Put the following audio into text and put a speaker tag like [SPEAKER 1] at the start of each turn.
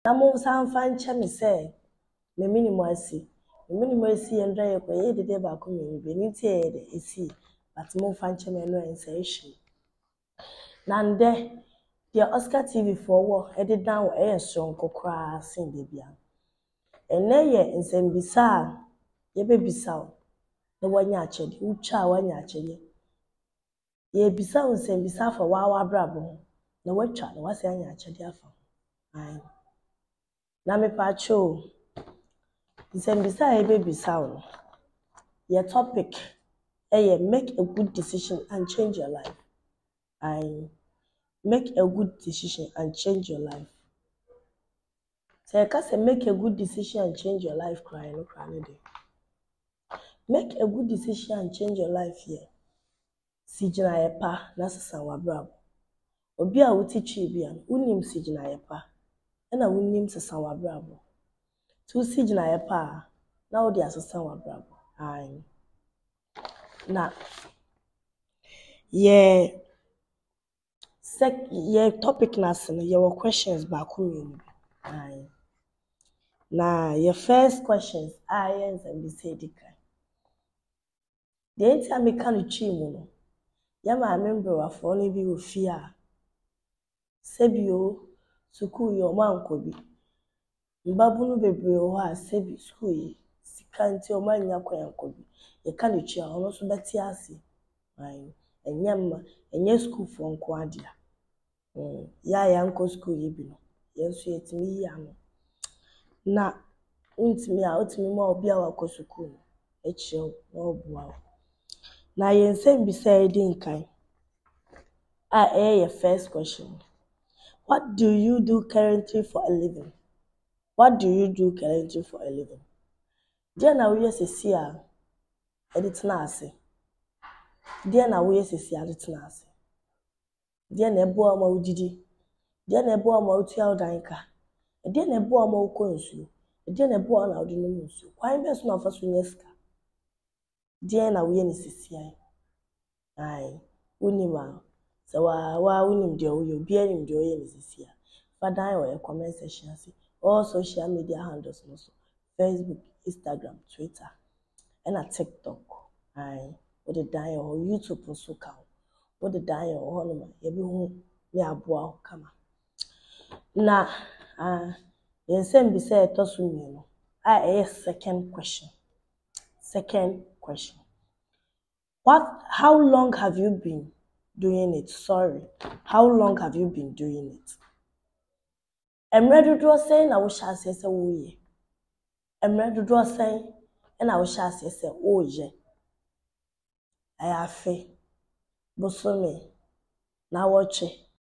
[SPEAKER 1] mo san fan che me say me minimum asi yendra ye ko ye dede ba ko me be ni tie ye de esi but mo fan che me no ensa ehwe na nde the Oscar TV for wo e de dan wo e strong kokra sin de bia ene ye nsembisa ye bebisa na wanya achede ucha wanya achede ye bisa nsembisa fa wa brabo na watwa na wase anya achede afa ai na me pa cho nsembisa ye bebisa wo your topic make a good decision and change your life. Make a good decision and change your life. So you can make a good decision and change your life crying no crying day. Make a good decision and change your life here. Sijina yepa na sesa wa brabo. Obi a wuti twi bia unim sijina yepa na unim sesa wa brabo. Tu sijina yepa na odi asesa wa brabo. Na yeah topic na sin your questions ba ku na your first questions yes and be said kan the entire me kan twi mu no ya ma member wa fo no bi ofia sebio school yo manko bi mbabu no bebre ho a sebi school yi sikanti o manya kwanko bi ye kan twi a ono so beti ase enyam enye school fo nko adia ya nko school yi bi no yenso yetimi ya no na untimi a otimi ma obi a wako school echiel na obua na yensem bi say din kan your first question. What do you do currently for a living? What do you do currently for a living? Dia na we sesi a editna ase. Dia na we sesi a editna ase. Dia na ebo ama udidi. Dia na ebo ama utia odanka. Dia na ebo ama ukonsu. Dia na ebo na odinu nsu. Kwan be so na fa so nyeska. Dia na we ni sesi ai. Unima. So wa unim de oyo bia nim de oyo ni sesi a. Fa dan o comment section ase. All social media handles also. Facebook, Instagram, Twitter, and a TikTok. What the die or YouTube also count. What the die or honor, every home me aboa kama. Na same be said to me. Second question. Second question. How long have you been doing it? Sorry. How long have you been doing it? I'm ready to say na wo sha say wo ye. Emre dodo sen na wo sha ase se o ye ayafe bosome na woche